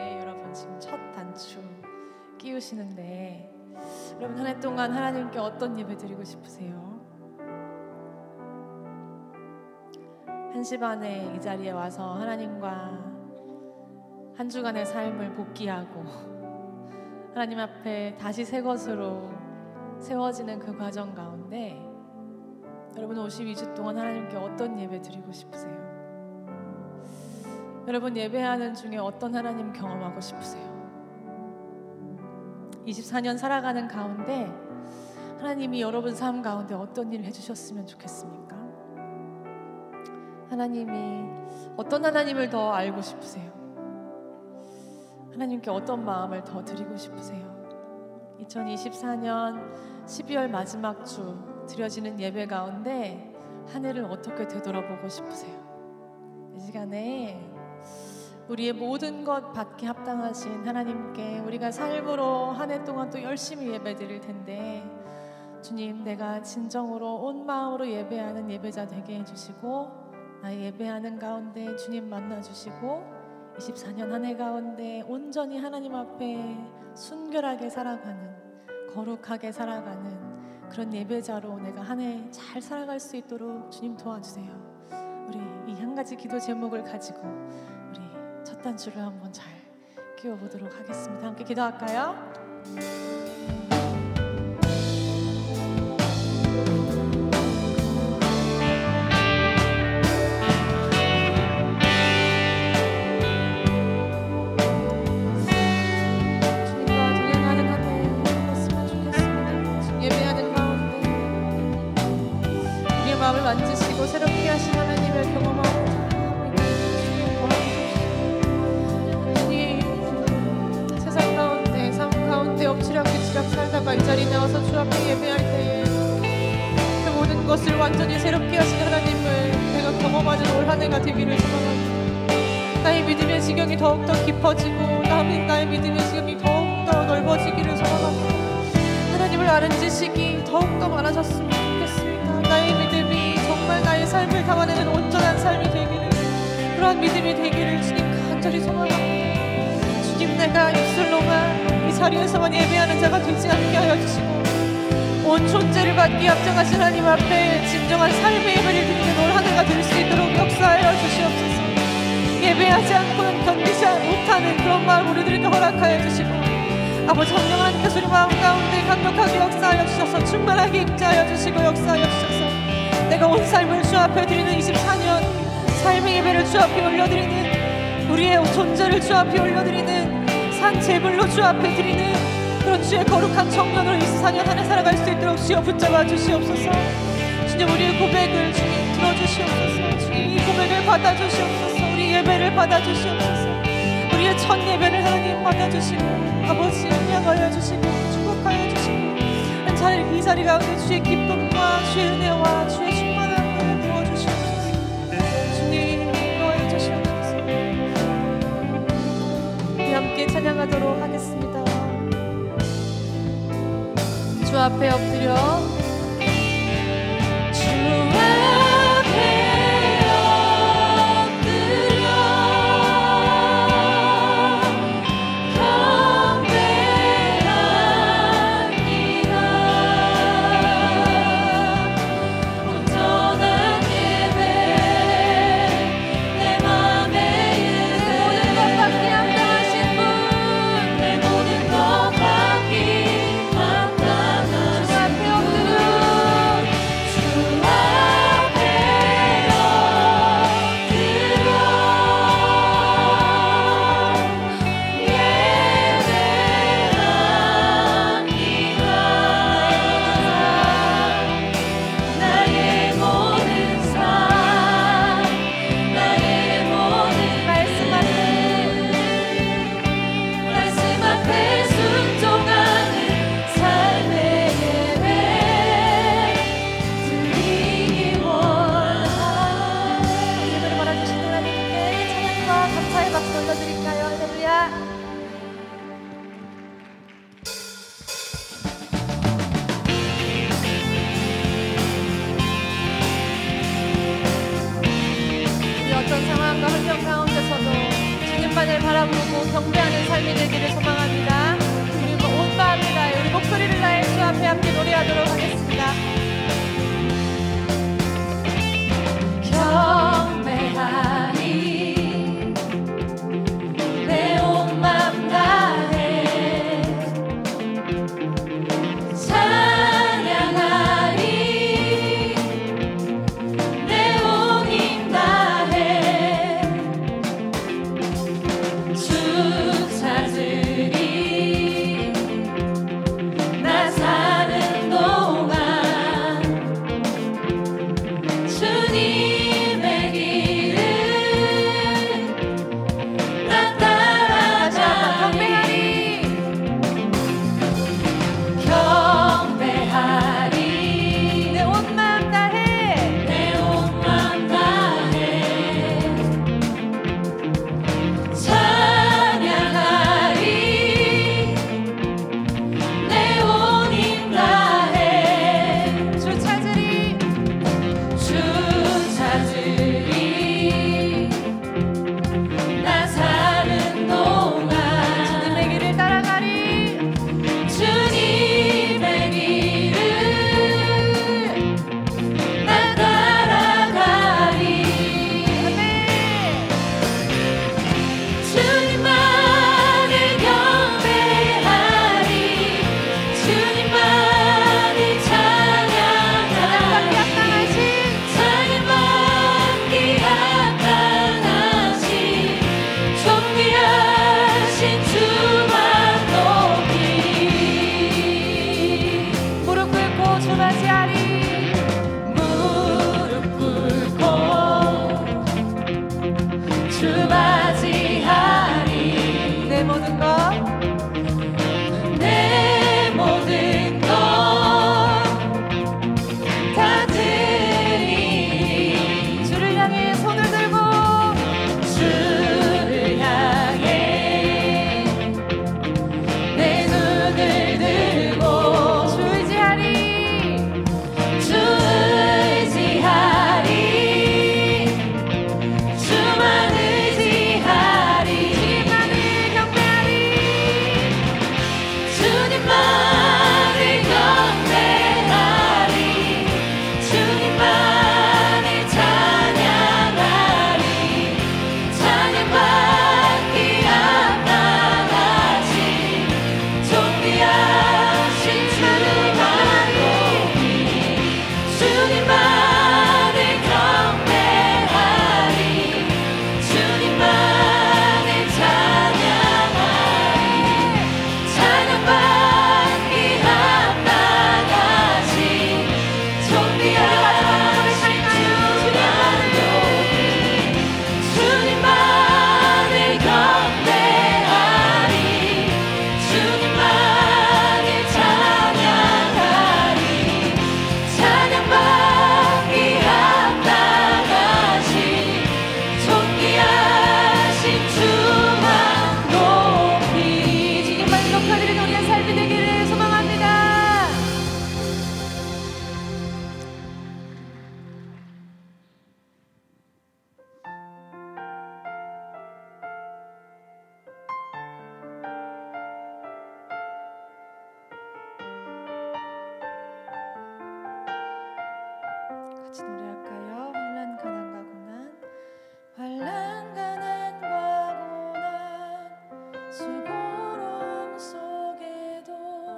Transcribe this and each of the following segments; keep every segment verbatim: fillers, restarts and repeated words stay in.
네, 여러분 지금 첫 단추 끼우시는데 여러분 한 해 동안 하나님께 어떤 예배 드리고 싶으세요? 한 시 반에 이 자리에 와서 하나님과 한 주간의 삶을 복귀하고 하나님 앞에 다시 새 것으로 세워지는 그 과정 가운데 여러분 오십이 주 동안 하나님께 어떤 예배 드리고 싶으세요? 여러분 예배하는 중에 어떤 하나님 경험하고 싶으세요? 이십사 년 살아가는 가운데 하나님이 여러분 삶 가운데 어떤 일을 해주셨으면 좋겠습니까? 하나님이 어떤 하나님을 더 알고 싶으세요? 하나님께 어떤 마음을 더 드리고 싶으세요? 이천이십사 년 십이월 마지막 주 드려지는 예배 가운데 한 해를 어떻게 되돌아보고 싶으세요? 이 시간에 우리의 모든 것 받게 합당하신 하나님께 우리가 삶으로 한 해 동안 또 열심히 예배 드릴 텐데 주님, 내가 진정으로 온 마음으로 예배하는 예배자 되게 해주시고 나의 예배하는 가운데 주님 만나주시고 이십사 년 한 해 가운데 온전히 하나님 앞에 순결하게 살아가는, 거룩하게 살아가는 그런 예배자로 내가 한 해 잘 살아갈 수 있도록 주님 도와주세요. 우리 이 한 가지 기도 제목을 가지고 우리 첫 단추를 한번 잘 끼워보도록 하겠습니다. 함께 기도할까요? 만지시고 새롭게 하신 하나님을 경험하고자 합니다. 주님, 세상 가운데 삶 가운데 엎치락뒤치락 살다가 이 자리에 나와서 주 앞에 예배할 때에 그 모든 것을 완전히 새롭게 하신 하나님을 내가 경험하는 올 한 해가 되기를 소망합니다. 나의 믿음의 지경이 더욱더 깊어지고 나의, 나의 믿음의 지경이 더욱더 넓어지기를 소망합니다. 하나님을 아는 지식이 더욱더 많아졌으면 좋겠습니다. 나의 믿음이 정말 나의 삶을 담아내는 온전한 삶이 되기를, 그러한 믿음이 되기를 주님 간절히 소망합니다. 주님, 내가 입술로만 이 자리에서만 예배하는 자가 되지 않게 하여 주시고 온 존재를 받기 앞장하신 하나님 앞에 진정한 삶의 예배를 드리는 올 한 해가 될 수 있도록 역사하여 주시옵소서. 예배하지 않고는 견디지 못하는 그런 마음 우리들에게 허락하여 주시고 아버지 성령 하나님께서 우리 마음 가운데 강력하게 역사하여 주셔서 충만하게 임재하여 주시고 역사하여 주셔서 내가 온 삶을 주 앞에 드리는 이십사 년 삶의 예배를 주 앞에 올려드리는, 우리의 존재를 주 앞에 올려드리는 산 제물로 주 앞에 드리는 그런 주의 거룩한 청년으로 이십사 년 한 해 살아갈 수 있도록 주여 붙잡아 주시옵소서. 주님, 우리의 고백을 주님 들어주시옵소서. 주님, 이 고백을 받아주시옵소서. 우리 예배를 받아주시옵소서. 우리의 첫 예배를 하나님 받아주시고 아버지 인양하여 주시고 축복하여 주시고 이 자리 가운데 주의 기쁨과 주의 은혜와 주의 충만함을 부어주시옵소서. 주님 인도하여 주시옵소서. 우리 함께 찬양하도록 하겠습니다. 주 앞에 엎드려 주 앞에 엎드려 경배하는 삶이 되기를 소망합니다. 우리 온 마음을 다해 우리 목소리를 다해 주 앞에 함께 노래하도록 하겠습니다. 경배하리 내 온 맘 다해 찬양하리 내 온 힘 다해 주 찾으리 나 사는 동안 주님의 길을 나 따라가리 경배하리 내 온 마음 다해 내 온 맘 다해 찬양하리 내 온 힘 다해 주 찾으리 주 찾으리 나 사는 동안 주님의 길을 따라가리 주님의 길을 나 따라가리 주님만을 경배하리 주님만을 찬양하리 찬양받기 합당하신 존귀하신 주만 높이 무릎 꿇고 주 맞이하리 무릎 꿇고 주 맞이하리 내 모든 것 내 모든 것 다 드리리 주를 향해 손을 들고 주를 향해 내 눈을 들고 주 의지하리 주 의지하리 주만 의지하리 주님만을 경배하리 주님만을 경배하리 주님만을 찬양하리 찬양받기 합당하신 존귀하신 주만 높이 주님만을 경배하리 주님만을 찬양하리 찬양받기 합당하신 존귀하신 주만 높이 주님만을 경배하리 주님만을 찬양하리 찬양받기 합당하신 존귀하신 주만 높이 주님만 높여드리는 우리의 삶이 되기를 소망합니다. 같이 노래할까요? 환난 가난과 고난 환난 가난과 고난 수고로움 속에도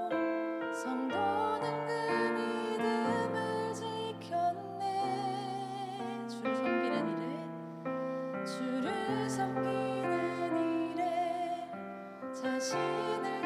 성도는 그 믿음을 지켰네 주를 섬기는 일에 주를 섬기는 일에 자신을